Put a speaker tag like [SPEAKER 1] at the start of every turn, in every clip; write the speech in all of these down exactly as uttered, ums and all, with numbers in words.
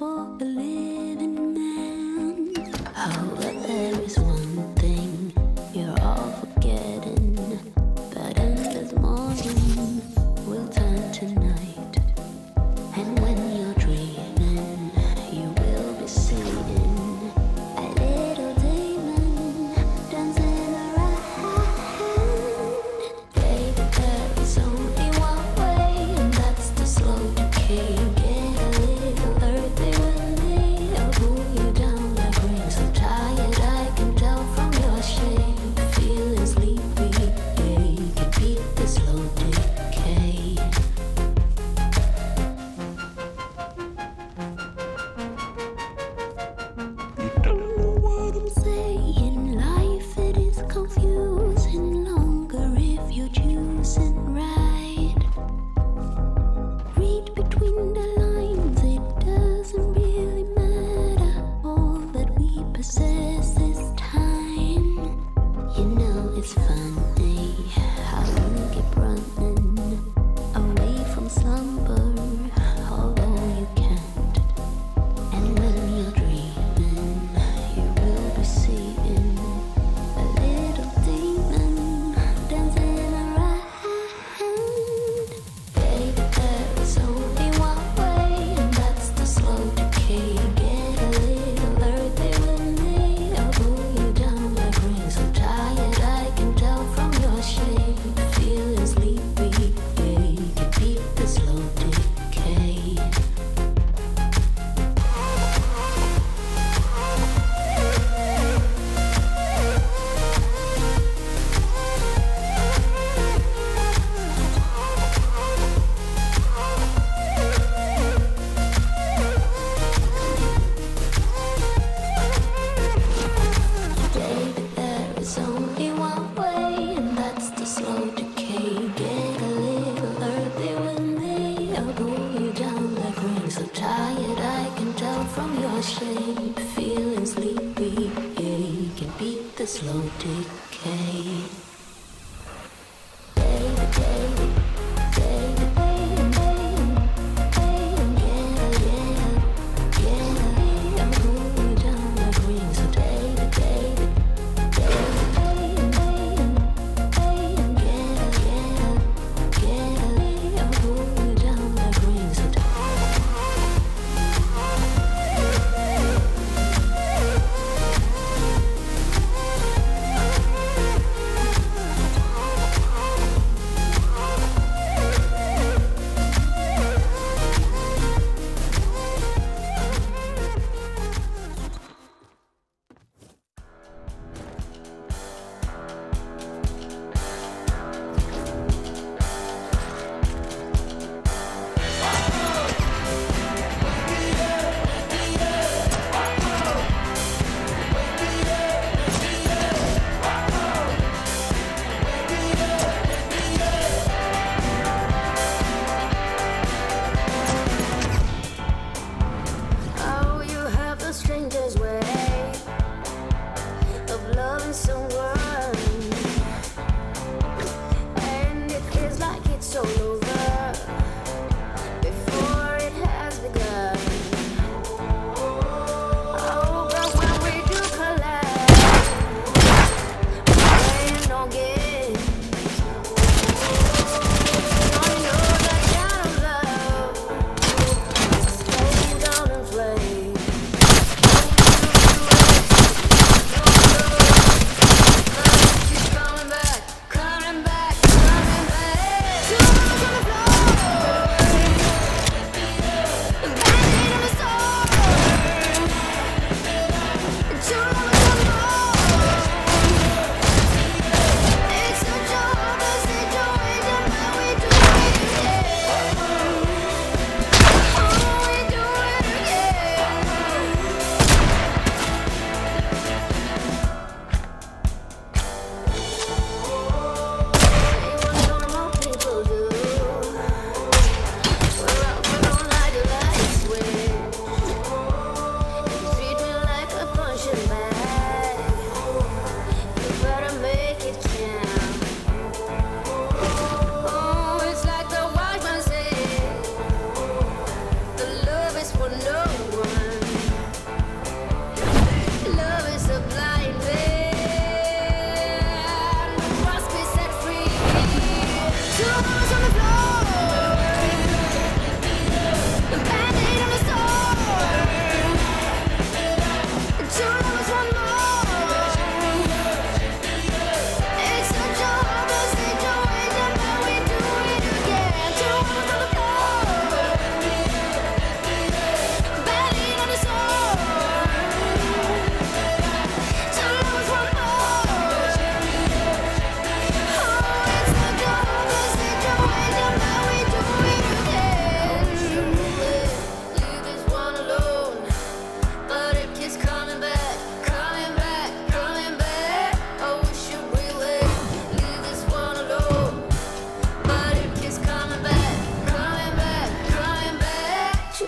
[SPEAKER 1] for a living man. Oh, but there is one thing you're all forgetting. That endless morning will turn to night. And when you're dreaming, you will be seeing a little demon dancing around. Baby, there is only one way, and that's to slow decay. Get a little earthy with me. I'll pull you down like rain. So tired, I can tell from your shape. Feeling sleepy, yeah, you can beat the slow decay. What I'm saying, life it is confusing longer if you're choosing right. Read between the lines, it doesn't really matter. All that we possess is time. You know it's funny how you keep running away from slumber, although you can't. And when you're dreaming, you will be seeing a little demon dancing around. Baby, there is only one way, and that's to slow decay. Get a little earthy with me. I'll pull you down like rain. So tired, I can tell from your shape. Feeling sleepy, yeah, you can beat the slow decay. Baby, there is only one way, and that's to slow decay. Get a little earthy with me. I'll pull you down like rain. So tired, I can tell from your shape. Feeling sleepy, yeah, you can beat the slow decay. Baby, baby, baby, baby, baby, get up, get up, get up. I'll pull you down like rain. So baby, baby, baby, baby, baby, get up, get up, get up. I'll pull you down like rain. So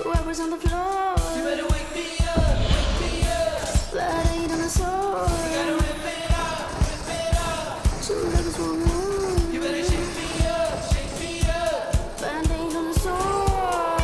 [SPEAKER 1] hours on the floor.
[SPEAKER 2] You better wake me up, wake me up.
[SPEAKER 1] Blood ain't on the sword.
[SPEAKER 2] You gotta rip it up, rip it up.
[SPEAKER 1] Two lovers, one more.
[SPEAKER 2] You better shake me up, shake me up.
[SPEAKER 1] Band-aid on the sword.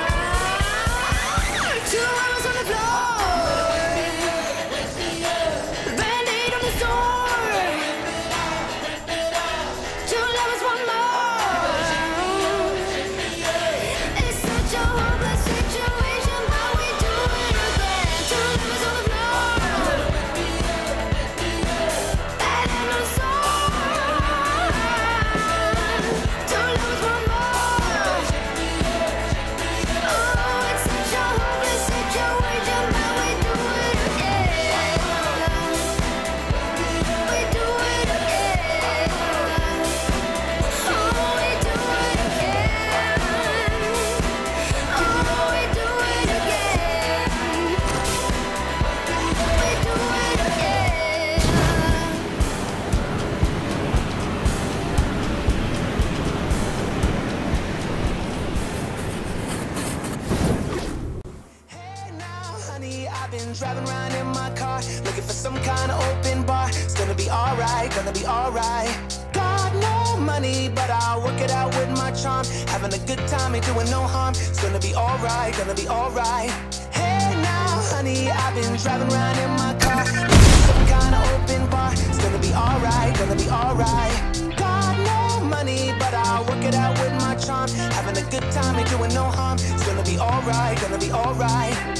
[SPEAKER 1] Two hours on the floor.
[SPEAKER 3] Driving around in my car, looking for some kind of open bar. It's gonna be alright, gonna be alright. Got no money, but I'll work it out with my charm. Having a good time, ain't doing no harm. It's gonna be alright, gonna be alright. Hey now, honey, I've been driving around in my car, looking for some kind of open bar. It's gonna be alright, gonna be alright. Got no money, but I'll work it out with my charm. Having a good time, ain't doing no harm. It's gonna be alright, gonna be alright.